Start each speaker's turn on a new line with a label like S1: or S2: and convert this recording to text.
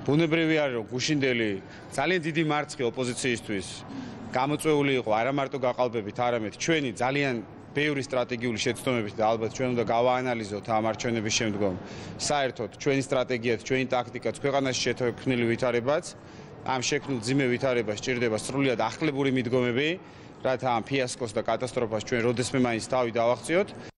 S1: ბუნებრივი არის რომ გუშინდელი ძალიან დიდი მარცხი ოპოზიციისთვის გამოწვეული იყო არა მარტო გაყალბებით, არამედ ჩვენი ძალიან ბევრი სტრატეგიული შეცდომებით და ალბათ ჩვენ უნდა გავაანალიზოთ ამ არჩევნების შემდგომ საერთოდ ჩვენი სტრატეგიაც, ჩვენი ტაქტიკაც, ქვეყანაში შეთქმული ვითარებაც, ამ შექმნილ ძიმე ვითარებას სჭირდება სრულიად ახლებური მიდგომები, რათა ამ ფიასკოს და კატასტროფას ჩვენ როდესმე მაინც თავი დავახციოთ.